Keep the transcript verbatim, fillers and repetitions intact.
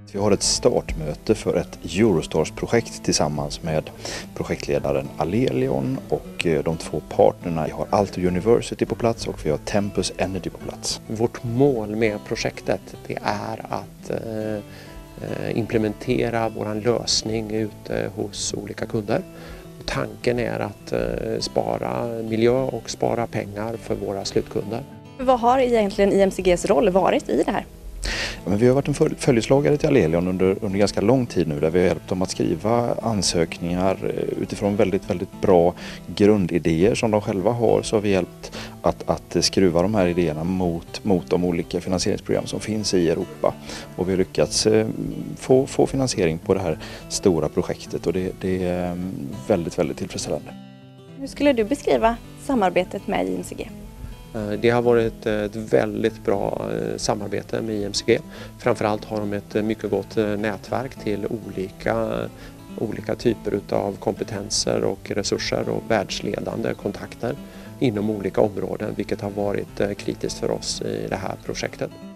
Vi har ett startmöte för ett Eurostars-projekt tillsammans med projektledaren Alelion och de två partnerna. Vi har Alelion University på plats och vi har Tempus Energy på plats. Vårt mål med projektet det är att eh, implementera vår lösning ute hos olika kunder. Och tanken är att eh, spara miljö och spara pengar för våra slutkunder. Vad har egentligen I M C G:s roll varit i det här? Ja, men vi har varit en följeslagare till Alelion under, under ganska lång tid nu där vi har hjälpt dem att skriva ansökningar utifrån väldigt, väldigt bra grundidéer som de själva har, så har vi hjälpt att, att skruva de här idéerna mot, mot de olika finansieringsprogram som finns i Europa. Och vi har lyckats få, få finansiering på det här stora projektet och det, det är väldigt, väldigt tillfredsställande. Hur skulle du beskriva samarbetet med I M C G? Det har varit ett väldigt bra samarbete med I M C G. Framförallt har de ett mycket gott nätverk till olika, olika typer av kompetenser och resurser och världsledande kontakter inom olika områden, vilket har varit kritiskt för oss i det här projektet.